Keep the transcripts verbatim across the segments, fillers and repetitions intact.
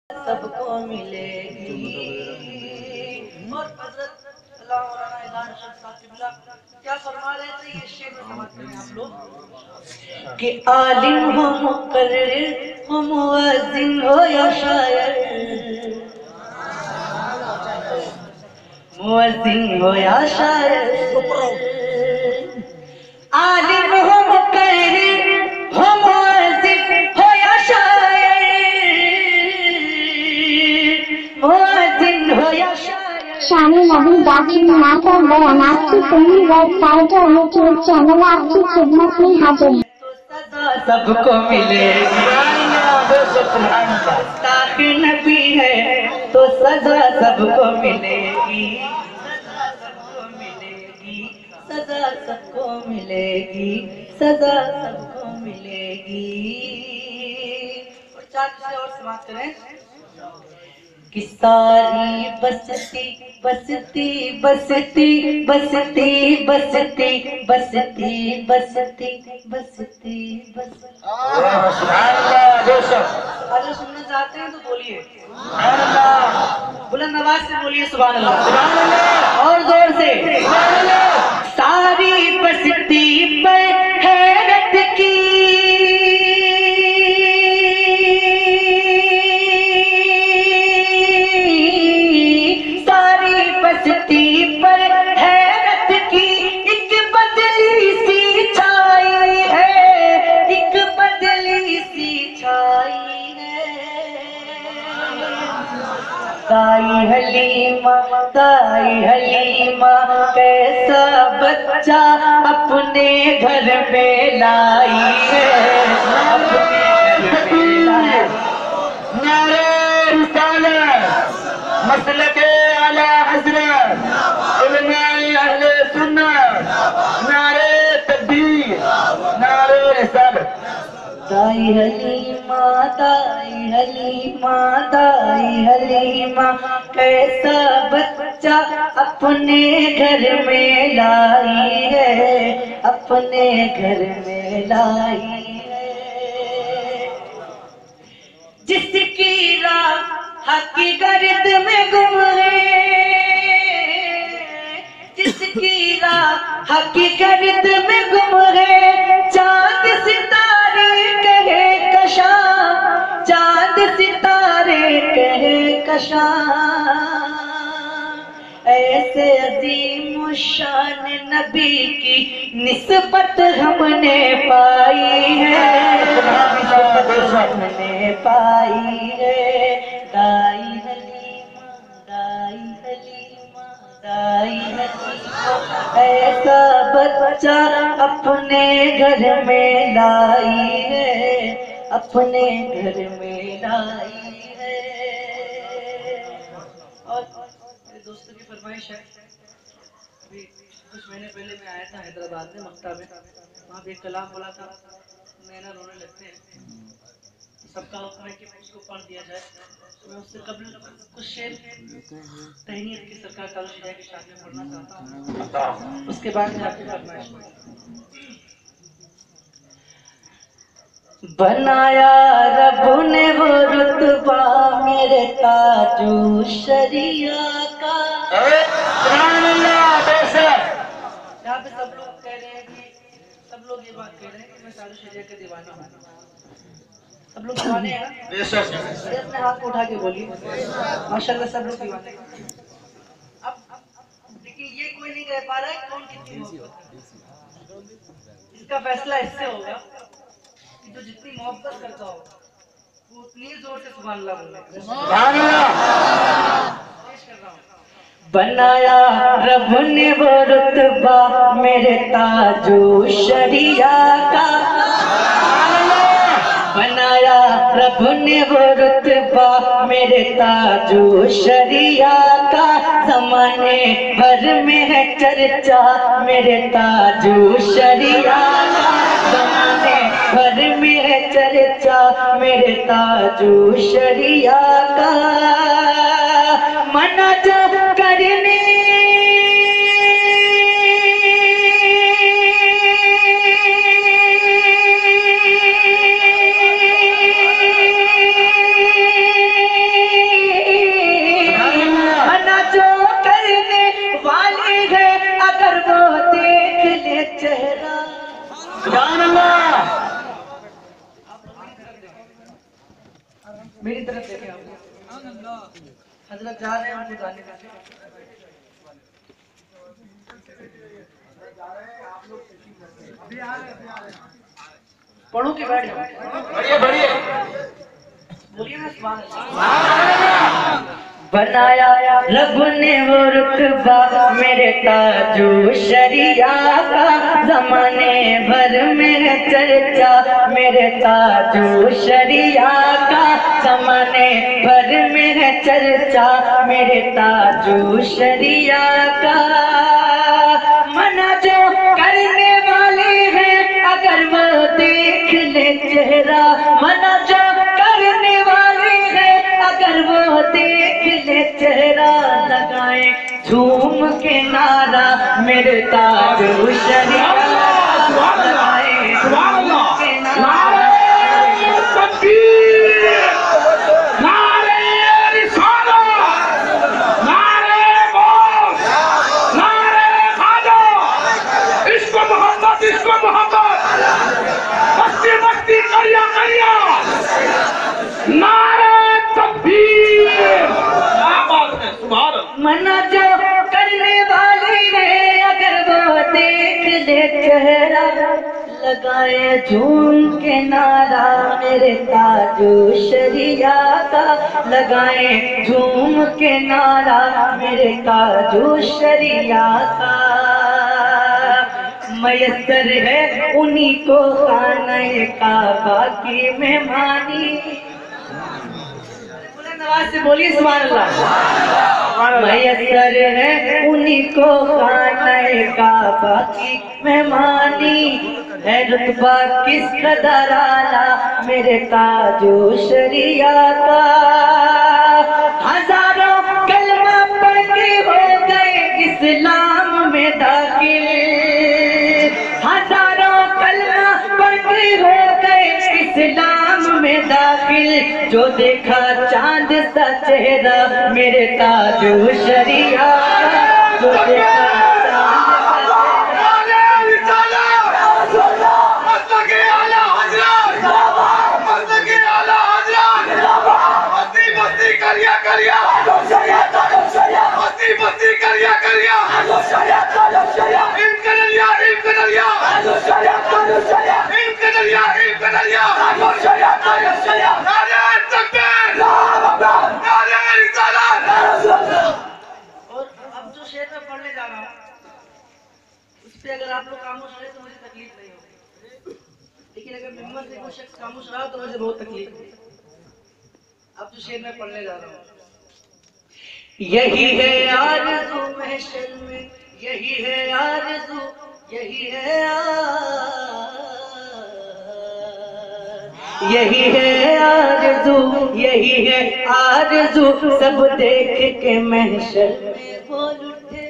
सबको मिलेगी। और हजरत अल्लाह मौलाना इज़हार अरशद साहब किबला क्या फरमा रहे थे, ये शेर में समझते हैं आप लोग कि आलिम हो, मुकर्रिर हो, मुअज्जिन हो या शायर, मुअज्जिन हो या शायर, आलिम हो, मुकर्रिर हो, मुअज्जिन हो या शायर, मुअज्जिन हो या शायर। शानी नबी दाखिल नाता बयान आपकी सुन्नी वेबसाइट और यूट्यूब चैनल आपकी खिदमत में हाजिर है। तो सदा सबको मिलेगी। गुस्ताख नबी है तो सजा सबको मिलेगी, सजा सबको मिलेगी, सजा सबको मिलेगी, सजा सबको मिलेगी। और चार से और समाप्त करें कि सारी बसती बसती बसती बसती बसती बसती बसती बसती बसती। अगर सुनना चाहते हैं तो बोलिए बुलंद आवाज से बोलिए सुभान अल्लाह, और जोर से। सारी बसती पर हैरत की, बसती पर हैरत की एक बदली सी छाई है, एक बदली सी छाई है। दाई हलीमा, दाई हलीमा कैसा बच्चा अपने घर में लाई है, अपने घर में लाई। नारे रिसालत मसलक आला हज़रत उलमाए अहले सुन्नत, नारे तकबीर, नारे रिसालत। दाई हलीमा, दाई हलीमा, दाई हलीमा कैसा बच्चा अपने घर में लाई है, अपने घर में लाई है। जिसकी राह की गर्द में गुम है, जिसकी राह की गर्द में गुम है, चांद सितारे कहे कशा, चांद सितारे कहे कशा। ऐसे अजीम शान नबी की निस्बत हमने पाई है, हमने पाई है। दाई हलीमा, दाई हलीमा, दाई हलीमा ऐसा बच्चा अपने घर में लाई है, अपने घर में लाई है। और मेरे दोस्तों की फरमाइश है, अभी कुछ महीने पहले मैं आया था हैदराबाद में मक्का में, वहाँ पे एक कलाम बोला था, नैना रोने लगते हैं। सबका हुक्म है कि उसको पढ़ दिया जाए। मैं उससे कबल कुछ शेर तहनीत की सरकार तारुश हिदाया की शान में पढ़ना चाहता हूँ, उसके बाद में आपकी फरमाइश। बनाया रब ने वो रुतबा मेरे ताजू शरिया का। यहाँ पे सब लोग कह रहे हैं कि सब लोग ये बात कह रहे हैं कि मैं ताजू शरिया का दीवाना हूँ। सब लोग दीवाने हैं ना? अपने हाथ को उठा के बोलिए माशाल्लाह सब लोग दीवाने हैं। अब लेकिन ये कोई नहीं कह पा रहा है कौन कितनी मोहब्बत करता है। इसका फैसला इससे होगा कि जो जितनी मोहब्बत करता हो वो उतनी जोर से सुभान अल्लाह बोले। बनाया रब ने वो रुतबा मेरे ताजो शरिया का, बनाया रब ने वो रुतबा मेरे ताजो शरिया का। ज़माने भर में है चर्चा मेरे ताजो शरिया का, ज़माने भर में है चर्चा मेरे ताजो शरिया का। मना जो करने तरफ देखें आप। हजरत जा रहे हैं उनको जाने का। पढ़ो के बैठ जाओ। बढ़िया बढ़िया बोलिए ना सुभान अल्लाह। बनाया रब ने वो रुतबा मेरे ताजू शरिया का, जमाने भर में चर्चा मेरे ताजू शरिया का, जमाने भर में चर्चा मेरे ताजू शरिया का। मना जो करने वाले हैं अगर वो देख ले चेहरा, मना जो करने वाले हैं अगर वो देख ले चेहरा, लगाए झूम के नारा मेरे ताजू शरिया, लगाए झूम के नारा। मस्ती मस्ती करिया करिया नारे तकबीर। क्या बात है, सुभान अल्लाह। मना जो करने वाले हैं अगर वो देख ले चेहरा, लगाए झूम के नारा मेरे ताजू शरिया का, लगाए झूम के नारा मेरे ताजू शरिया का। मयसर है उन्हीं को खाने काबा की मेहमानी। बुलंद आवाज से बोलिए सुभान अल्लाह। मयसर है उन्हीं को खाने काबा की मेहमानी, है रुतबा किस कदर आला मेरे ताजू शरिया का। हजारों कलमा पढ़ के हो गए इस्लाम में दाखिल, हजारों कलमा पढ़ के हो गए इस्लाम में दाखिल, जो देखा चांद सा चेहरा मेरे ताजू शरिया का, जो देखा अगर आप लोग खामोश रहे तो मुझे तकलीफ नहीं होगी, लेकिन अगर मेंबर से कोई शख्स खामोश रहा तो मुझे बहुत तकलीफ होगी। अब जो शेर में पढ़ने जा रहा हूँ, यही है आरज़ू महशर में, यही है आरज़ू, यही है यही है आरज़ू, यही है आरज़ू, सब देख के महशर में बोल उठे।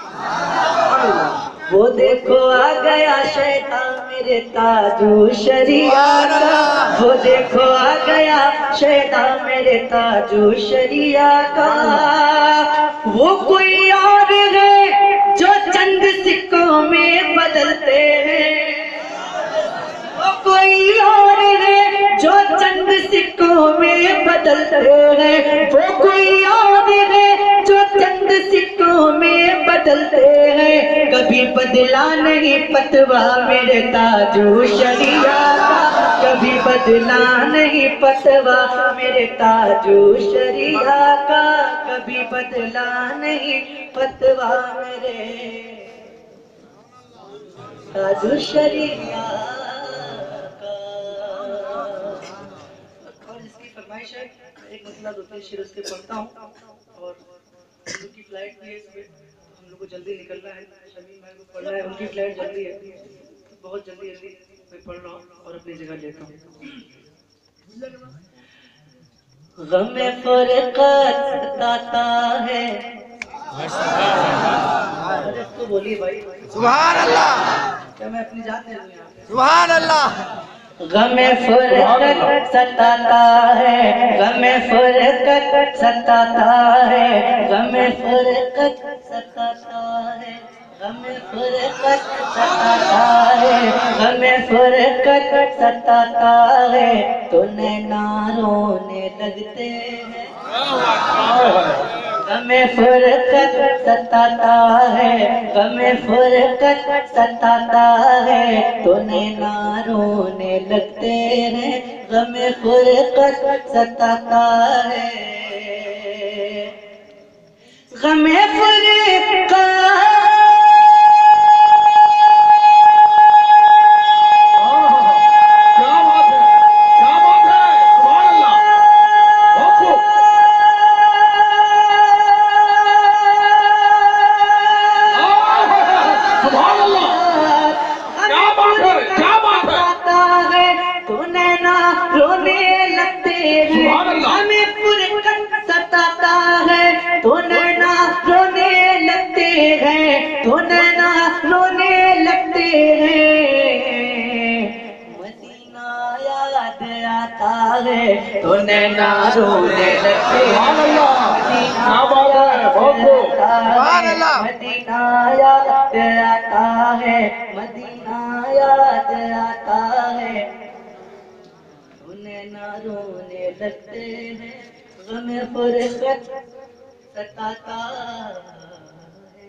वो देखो आ गया शैतान मेरे ताजू शरिया का, वो देखो आ गया शैतान मेरे ताजू शरिया का। वो कोई और है जो चंद सिक्कों में बदलते हैं, वो कोई और है जो चंद सिक्कों में बदलते हैं, वो कोई और है जो चंद सिक्कों में बदलते हैं। कभी बदला नहीं पतवा मेरे ताजू शरिया का, कभी बदला नहीं पतवा मेरे ताजू शरिया का, कभी बदला नहीं पतवा मेरे ताजू शरिया का। और इसकी फरमाइश है, एक मसला दो तीन शेर उसके पढ़ता हूँ, और उनकी फ्लाइट भी है इसमें, हम लोग को जल्दी निकलना है, शमीम भाई को पढ़ना है, उनकी फ्लाइट जल्दी है, बहुत जल्दी जल्दी मैं पढ़ रहा हूँ और अपनी जगह लेता हूँ। गमे फुरक़त सताता है, तो बोलिए भाई सुभान अल्लाह, क्या मैं अपनी जान दे दूँ यहाँ पे? सुभान अल्लाह। गमे फुरक़त सताता है, गमे फुरक़त सताता है, गमे फुरक़त सताता है, हमें फुरकत सताता है, हमें फुरकत सताता है, तो नैना रोने लगते हैं। हमें फुरकत सताता है, हमें फुरकत सताता है, तो नैना रोने लगते हैं। हमें फुरकत सताता है, हमें फुरकत। तो नैना रोने लगते हैं, मदीना याद आता है, मदीना याद आता है, तो नैना रोने लगते हैं। गमे फुरकत सताता है,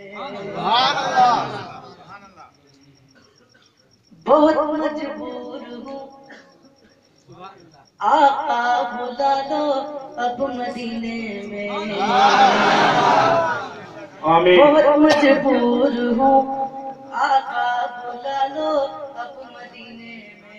बहुत मजबूर हूँ आका बुला लो अब मदीने में। बहुत मजबूर हूँ आका बुला लो अब मदीने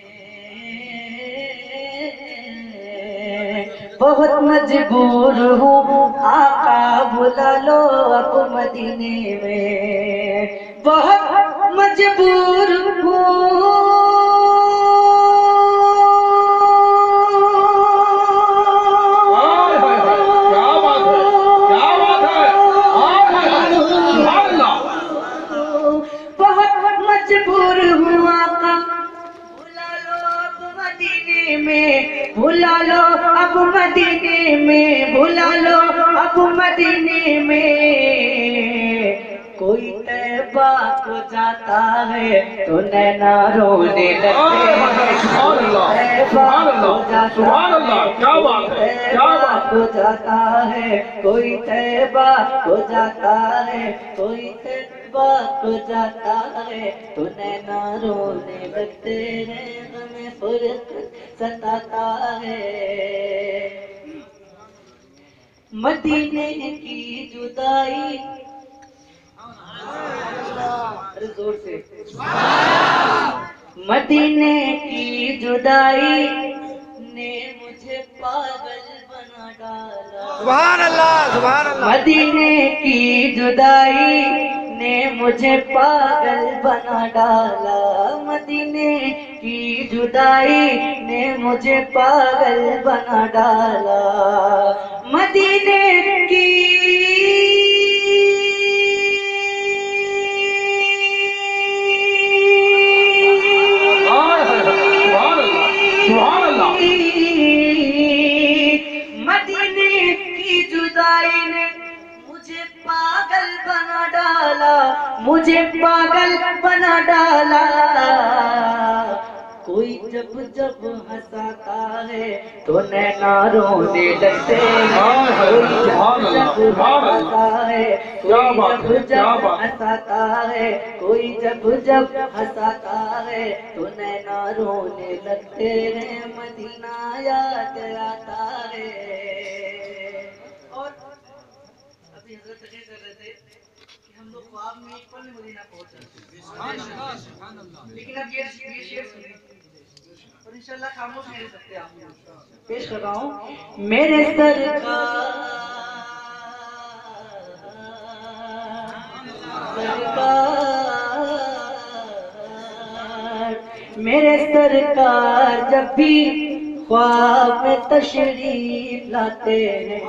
में। बहुत मजबूर हूँ आका बुला लो अब मदीने में। बहुत मजबूर हूँ भुला लो अब मदीने में, भुला लो अब मदीने में। कोई तैबा को जाता है तो नैना रोने लगते हैं। तैबा को जाता है, कोई तैबा को जाता है, कोई तैबा को जाता है, तो नैना रोने लगते हैं। हमें फुरकत सताता है, मदीने की जुदाई। अरे जोर से। मदीने की जुदाई ने मुझे पागल बना डाला। सुभान अल्लाह, सुभान अल्लाह। मदीने की जुदाई ने मुझे पागल बना डाला। मदीने की जुदाई ने मुझे पागल बना डाला। मदीने की मदीने की जुदाई ने मुझे पागल बना डाला, मुझे पागल बना डाला। कोई जब जब हंसाता है तो नैना रोने लगते हैं। कोई जब जब हंसाता है, कोई जब जब हंसाता है, कोई जब जब हंसाता है, तो नैना रोने लगते हैं। मदीना याद आता है। और अभी हजरत तकरीर कर रहे थे कि हम लोग ख्वाब में एक पल में मदीना पहुंच जाते हैं, लेकिन अब ये ये शेर सुनिए और इंशाल्लाह खामोश नहीं रह सकते आप। पेश कर रहा हूँ। मेरे सरकार सरकार मेरे सरकार जब भी ख्वाब में तशरीफ लाते हैं,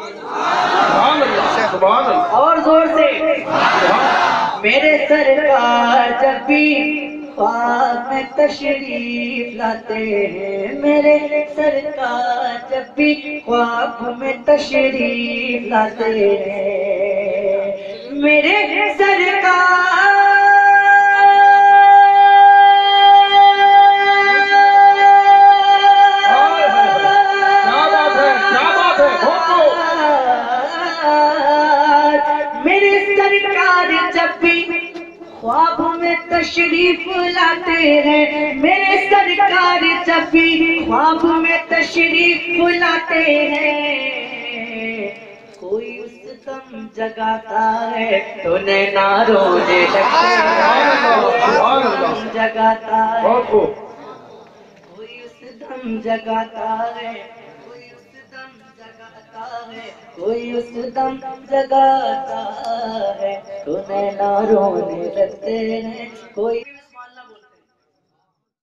और जोर से, मेरे सरकार जब भी ख्वाब में तशरीफ लाते हैं, मेरे सरकार जब भी ख्वाब में तशरीफ लाते हैं, मेरे सरकार तशरीफ लाते हैं, मेरे सरकार जब भी ख्वाब में तशरीफ लाते हैं, कोई उस दम जगाता है तो नैना रोने लगते हैं, जगाता है कोई उस दम जगाता है, कोई उस दम जगाता है, कोई उस दम जगाता है तो नैना रोने लगते हैं, कोई